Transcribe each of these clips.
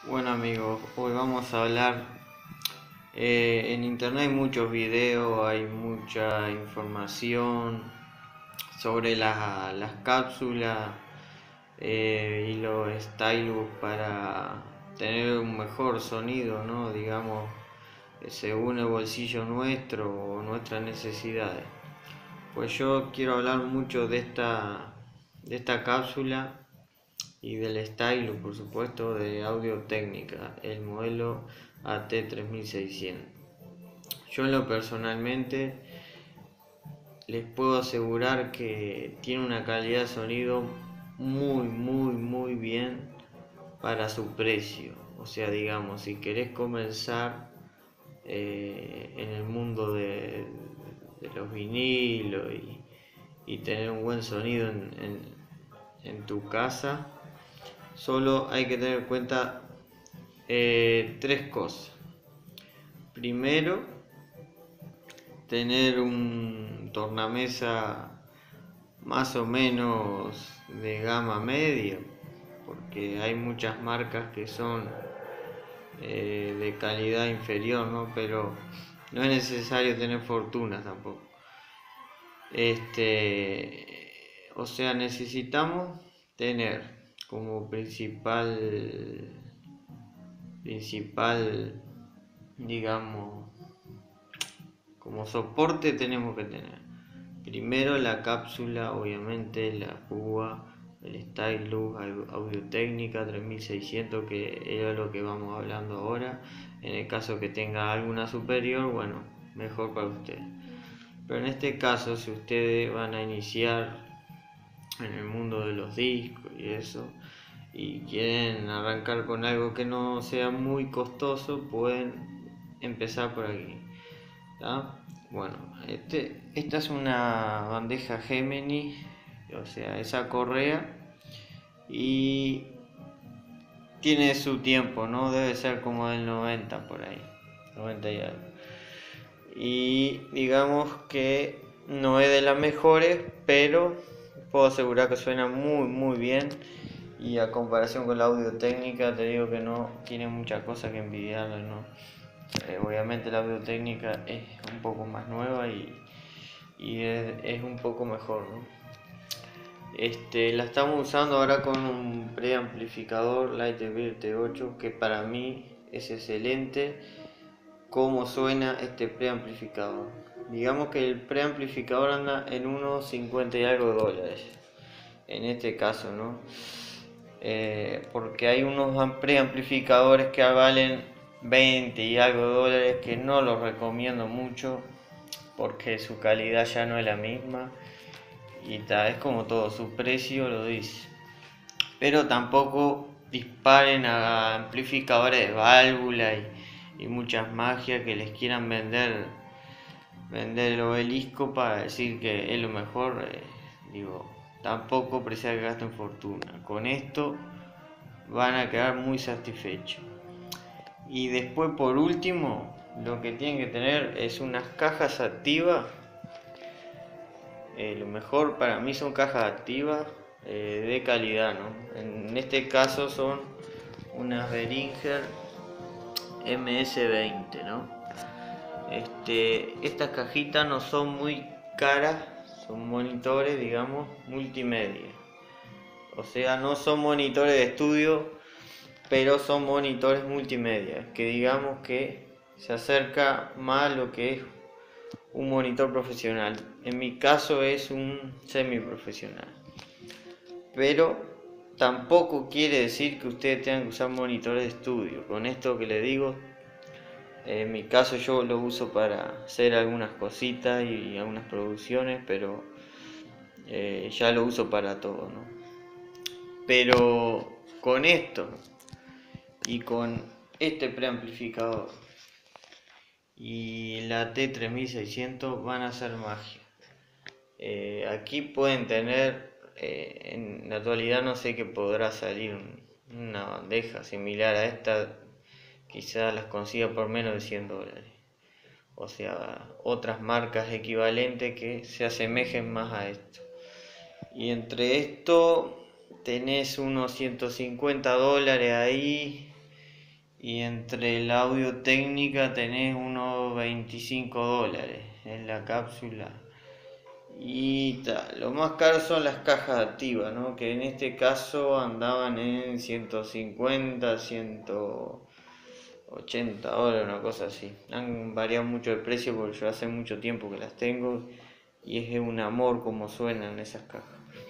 Bueno amigos, hoy vamos a hablar, en internet hay muchos videos, hay mucha información sobre las cápsulas y los stylus para tener un mejor sonido, ¿no? Digamos, según el bolsillo nuestro o nuestras necesidades. Pues yo quiero hablar mucho de esta cápsula y del stylus, por supuesto, de Audio Técnica, el modelo AT3600. Yo en lo personalmente les puedo asegurar que tiene una calidad de sonido muy bien para su precio. O sea, digamos, si querés comenzar en el mundo de los vinilos y tener un buen sonido en tu casa, solo hay que tener en cuenta tres cosas. Primero, tener un tornamesa más o menos de gama media, porque hay muchas marcas que son de calidad inferior, ¿no? Pero no es necesario tener fortuna tampoco. O sea, necesitamos tener como principal, digamos, como soporte tenemos que tener primero la cápsula, obviamente la púa, el stylus, Audio Técnica 3600, que es lo que vamos hablando ahora. En el caso que tenga alguna superior, bueno, mejor para ustedes. Pero en este caso, si ustedes van a iniciar en el mundo de los discos y eso, y quieren arrancar con algo que no sea muy costoso, pueden empezar por aquí, ¿tá? Bueno, esta es una bandeja Gemini, o sea, esa correa, y tiene su tiempo, ¿no? Debe ser como del 90 por ahí, 90 y algo. Y digamos que no es de las mejores, pero puedo asegurar que suena muy bien. Y a comparación con la Audio Técnica, te digo que no tiene muchas cosas que envidiarle, ¿no? Obviamente la Audio Técnica es un poco más nueva y es un poco mejor, ¿no? La estamos usando ahora con un preamplificador Lightyear T8, que para mí es excelente cómo suena este preamplificador. Digamos que el preamplificador anda en unos 50 y algo dólares en este caso, ¿no? Porque hay unos preamplificadores que valen 20 y algo dólares, que no los recomiendo mucho porque su calidad ya no es la misma y es como todo, su precio lo dice. Pero tampoco disparen a amplificadores de válvula y muchas magias que les quieran vender el obelisco para decir que es lo mejor. Digo, tampoco precisa que gasten fortuna. Con esto van a quedar muy satisfechos. Y después, por último, lo que tienen que tener es unas cajas activas. Lo mejor para mí son cajas activas de calidad, ¿no? En este caso son unas Behringer MS20, ¿no? Estas cajitas no son muy caras, son monitores, digamos, multimedia. O sea, no son monitores de estudio, pero son monitores multimedia, que digamos que se acerca más a lo que es un monitor profesional. En mi caso es un semiprofesional. Pero tampoco quiere decir que ustedes tengan que usar monitores de estudio. Con esto que les digo, en mi caso yo lo uso para hacer algunas cositas y algunas producciones, pero ya lo uso para todo, ¿no? Pero con esto y con este preamplificador y la T3600 van a hacer magia. Aquí pueden tener, en la actualidad no sé qué podrá salir una bandeja similar a esta, quizás las consiga por menos de 100 dólares. O sea, otras marcas equivalentes que se asemejen más a esto. Y entre esto tenés unos 150 dólares ahí, y entre la audio técnica tenés unos $25 en la cápsula. Y lo más caro son las cajas activas, ¿no? Que en este caso andaban en 150, $180, una cosa así. Han variado mucho de precio porque yo hace mucho tiempo que las tengo y es un amor como suenan esas cajas.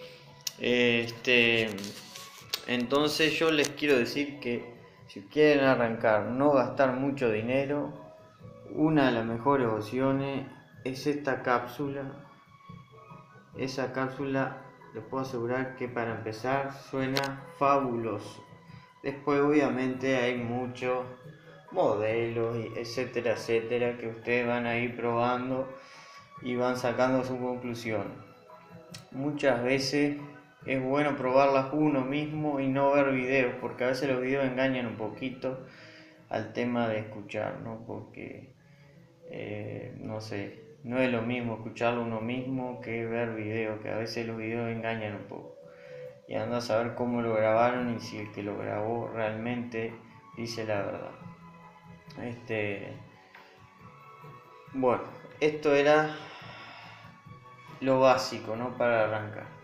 Entonces yo les quiero decir que si quieren arrancar, no gastar mucho dinero, una de las mejores opciones es esta cápsula. Esa cápsula les puedo asegurar que para empezar suena fabuloso. Después obviamente hay muchos modelos, etcétera, etcétera, que ustedes van a ir probando y van sacando su conclusión. Muchas veces es bueno probarlas uno mismo y no ver videos, porque a veces los videos engañan un poquito al tema de escuchar, ¿no? Porque no sé, no es lo mismo escucharlo uno mismo que ver videos, que a veces los videos engañan un poco. Y anda a saber cómo lo grabaron y si el que lo grabó realmente dice la verdad. Bueno, esto era lo básico, ¿no? Para arrancar.